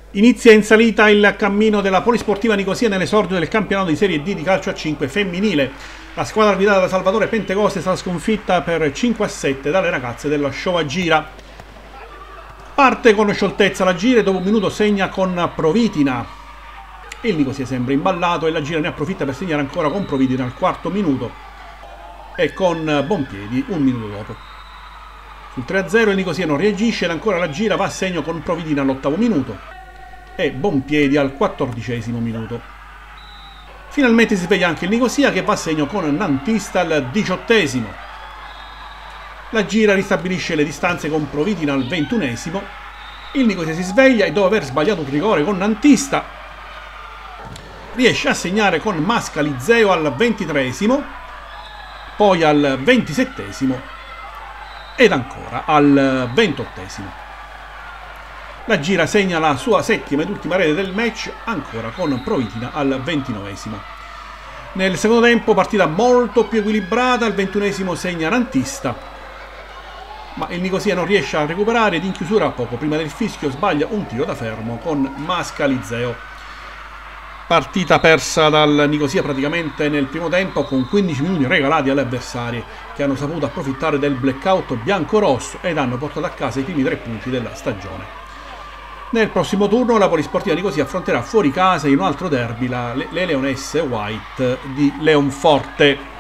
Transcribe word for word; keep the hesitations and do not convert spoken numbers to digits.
Inizia in salita il cammino della Polisportiva Nicosia nell'esordio del campionato di Serie D di calcio a cinque femminile. La squadra guidata da Salvatore Pentecoste è stata sconfitta per cinque a sette dalle ragazze della Showa Gira. Parte con scioltezza la Gira e dopo un minuto segna con Provitina. Il Nicosia sembra imballato e la Gira ne approfitta per segnare ancora con Provitina al quarto minuto e con Bonpiedi un minuto dopo. Sul tre a zero il Nicosia non reagisce ed ancora la Gira va a segno con Provitina all'ottavo minuto e Bonpiedi al quattordicesimo minuto. Finalmente si sveglia anche il Nicosia che va a segno con Nantista al diciottesimo. La Gira ristabilisce le distanze con Provitina al ventunesimo. Il Nicosia si sveglia e dopo aver sbagliato un rigore con Nantista riesce a segnare con Mascalizeo al ventitreesimo, poi al ventisettesimo ed ancora al ventottesimo. La Gira segna la sua settima ed ultima rete del match ancora con Provitina al ventinovesimo. Nel secondo tempo partita molto più equilibrata, al ventunesimo segna Nantista, ma il Nicosia non riesce a recuperare ed in chiusura poco prima del fischio sbaglia un tiro da fermo con Mascalizeo. Partita persa dal Nicosia praticamente nel primo tempo con quindici minuti regalati alle avversarie che hanno saputo approfittare del blackout bianco-rosso ed hanno portato a casa i primi tre punti della stagione. Nel prossimo turno la Polisportiva Nicosia affronterà fuori casa in un altro derby la, le, le Leonesse White di Leonforte.